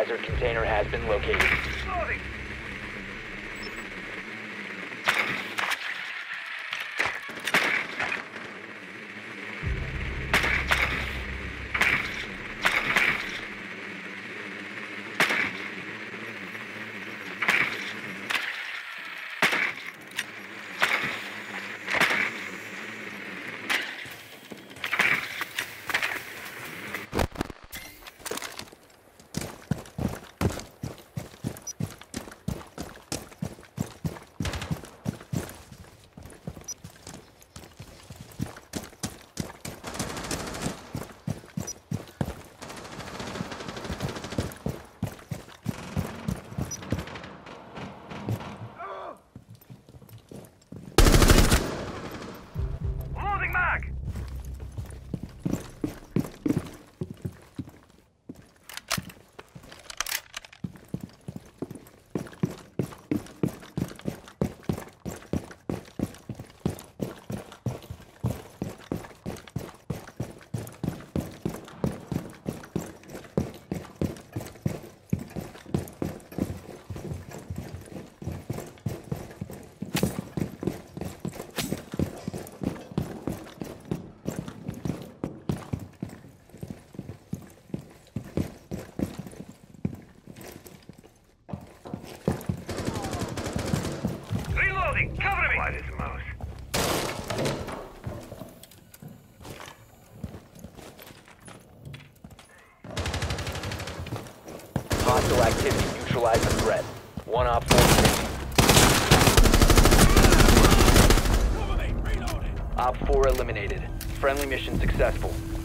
biohazard container has been located. Loading. Loading mag. Reloading. Cover me. Why this mouse? Hostile activity. Neutralize the threat. One Op 4 eliminated. Op 4 eliminated. Friendly mission successful.